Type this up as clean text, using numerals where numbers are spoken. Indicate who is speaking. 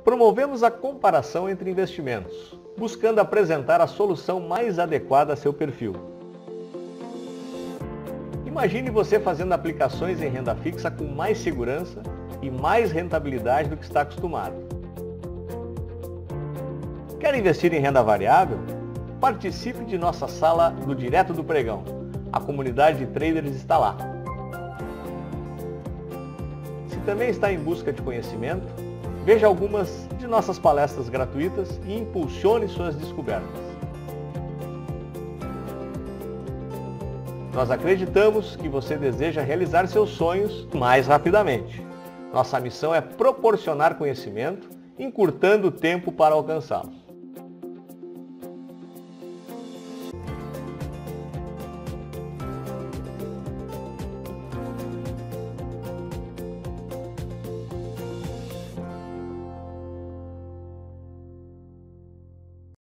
Speaker 1: Promovemos a comparação entre investimentos, buscando apresentar a solução mais adequada a seu perfil. Imagine você fazendo aplicações em renda fixa com mais segurança e mais rentabilidade do que está acostumado. Quer investir em renda variável? Participe de nossa sala do Direto do Pregão. A comunidade de traders está lá. Se também está em busca de conhecimento, veja algumas de nossas palestras gratuitas e impulsione suas descobertas. Nós acreditamos que você deseja realizar seus sonhos mais rapidamente. Nossa missão é proporcionar conhecimento, encurtando o tempo para alcançá-los.